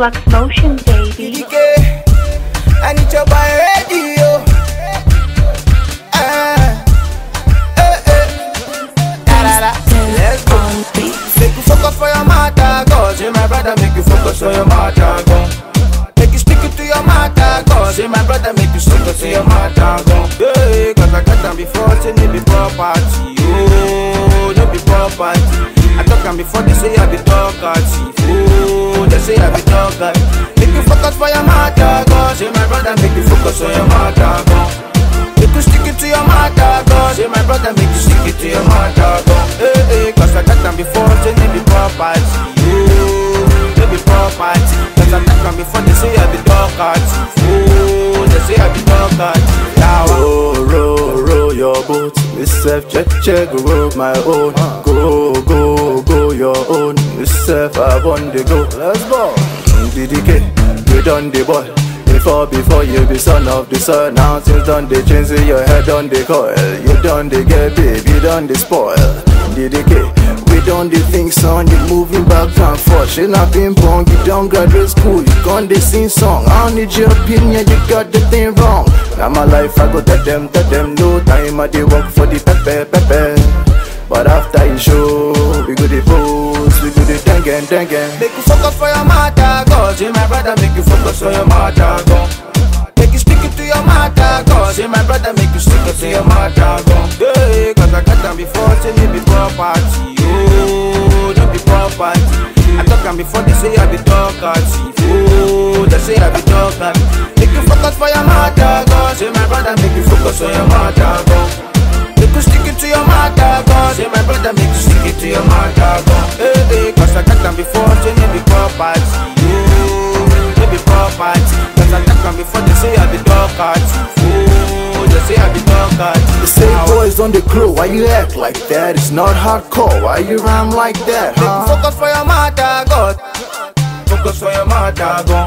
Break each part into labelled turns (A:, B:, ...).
A: Flux Motion, baby.
B: I need your boy radio. Let's go. Make you focus for your matter, go. Say my brother, make you focus for your matter, go. Make you stick it to your matter, go. Say my brother, make you stick it to your matter, go. Yeah, cause I got them before, say no be property. Oh, no be property. I talk them before, they say I be talkative. Oh, they say I be talkative. Make you focus for your matter, go. Say my brother, make you focus on your matter, go. Make you stick it to your matter, go. Say my brother, make you stick it to your matter, go. Hey, cause I got them before, say no be property. Oh, no be property. Cause I got them before, they say I be talkative. Oh, they say I be talkative. Now
C: row your boat. Myself check, row my own. Go your own. Myself I want to go. Let's go. DDK, you done the boy. Before you be son of the sun. Now since done the change, your head on the coil. You done the get big, you done the spoil. DDK, we done the things son. You moving back and forth. She not ping pong, you don't graduate school. You gone the sing song. I don't need your opinion, you got the thing wrong. Now my life I go tell them no time I dey work for the pepe. But after you show, we go the pose, we go the tengen.
B: Make you focus for your matter, go. Say my brother, make you focus on your matter, go. Make you stick it to your matter, go. Say my brother, make you stick it to your matter, go. Yeah, cause I got them before, say me be property. Oh, no be property. I talk them before, they say I be talkative. Oh, they say I be talkative. Make you focus for your matter, go. Say my brother, make you focus on your matter, go. Make you stick it to your matter, go. Say my brother, make you stick it to your matter, go. Hey, cause I got them before, say no be property. Oh, no be property. Cause I got them before, they say I be talkative. Oh, they say I be talkative.
C: They say boys on the crew, why you act like that? It's not hardcore, why you rhyme like that, huh?
B: Make you focus for your matter, go. Focus for your matter, go.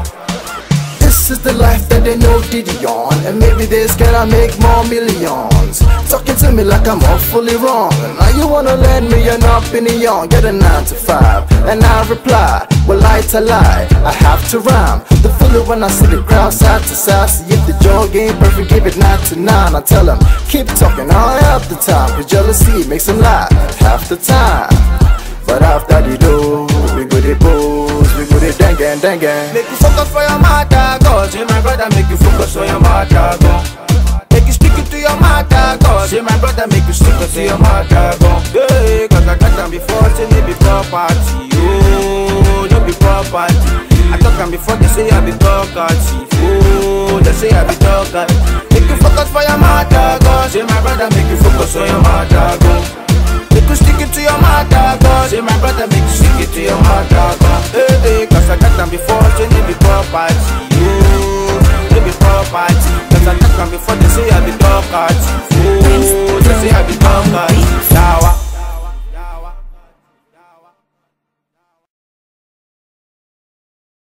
C: This is the life that they know Diddy on. And maybe this can I make more millions. Talking to me like I'm awfully wrong. Now you wanna lend me an opinion. Get a 9 to 5 and I reply, well I lie, I have to rhyme. The filler when I see the crowd side to side. See if the joke ain't perfect, give it 9 to 9. I tell them, keep talking all half the time. Cause jealousy makes them lie half the time. But after the do, we go the pose, we go the dengen.
B: Make you focus for your matter, go. Say my brother, make you focus on your matter, go. Make you stick it to your matter, go. Say my brother, make you stick it to your matter, go. Yeah, cause I got them before, say no be property. Oh, no be property. I talk them before, they say I be talkative. Oh, they say I be talkative. Make you focus for your matter, go. Say my brother, make you focus on your matter, go. Make you stick it to your matter, go. Say my brother, make you stick it to your matter, go. Hey, cause I got them before, say no be property. Oh, no be property. Cause I got them before, they say I be talkative. Oh, they say I be talkative.